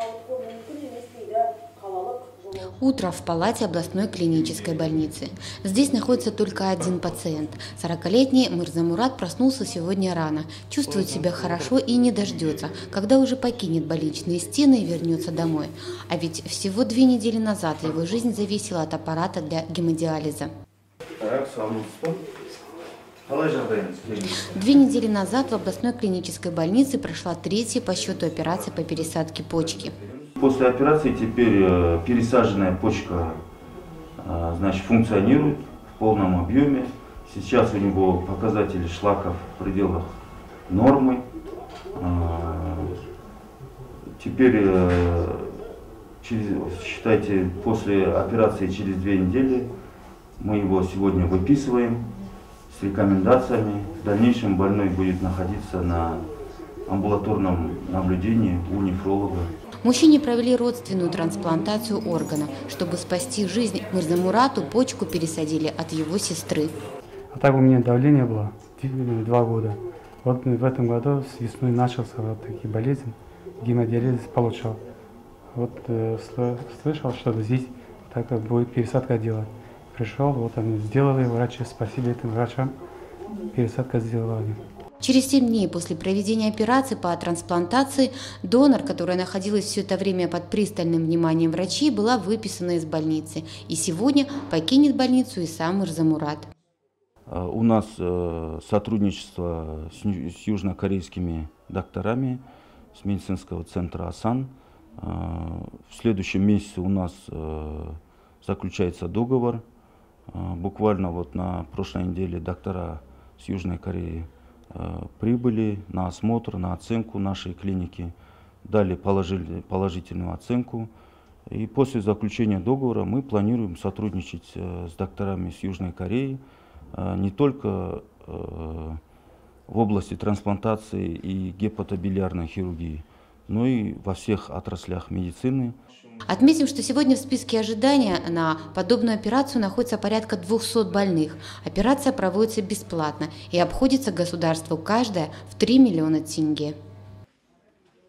Утро в палате областной клинической больницы. Здесь находится только один пациент. 40-летний Мырзамурат проснулся сегодня рано, чувствует себя хорошо и не дождется, когда уже покинет больничные стены и вернется домой. А ведь всего 2 недели назад его жизнь зависела от аппарата для гемодиализа. 2 недели назад в областной клинической больнице прошла 3-я по счету операция по пересадке почки. После операции теперь пересаженная почка функционирует в полном объеме. Сейчас у него показатели шлаков в пределах нормы. Теперь, считайте, после операции через 2 недели мы его сегодня выписываем с рекомендациями. В дальнейшем больной будет находиться на амбулаторном наблюдении у нефролога. Мужчине провели родственную трансплантацию органа. Чтобы спасти жизнь Мырзамурату, почку пересадили от его сестры. А так у меня давление было 2 года. Вот в этом году с весной начался вот такие болезни, гемодиализ получал. Вот слышал, что здесь так будет пересадка делать. Пришел, вот они сделали, врачи, спасибо этим врачам, пересадка сделала. Через 7 дней после проведения операции по трансплантации донор, которая находилась все это время под пристальным вниманием врачей, была выписана из больницы. И сегодня покинет больницу и сам Мырзамурат. У нас сотрудничество с южнокорейскими докторами, с медицинского центра «Асан». В следующем месяце у нас заключается договор. Буквально вот на прошлой неделе доктора с Южной Кореи прибыли на осмотр, на оценку нашей клиники, дали положительную оценку. И после заключения договора мы планируем сотрудничать с докторами с Южной Кореи не только в области трансплантации и гепатобилиарной хирургии, но и во всех отраслях медицины. Отметим, что сегодня в списке ожидания на подобную операцию находится порядка 200 больных. Операция проводится бесплатно и обходится государству каждая в 3 миллиона тенге.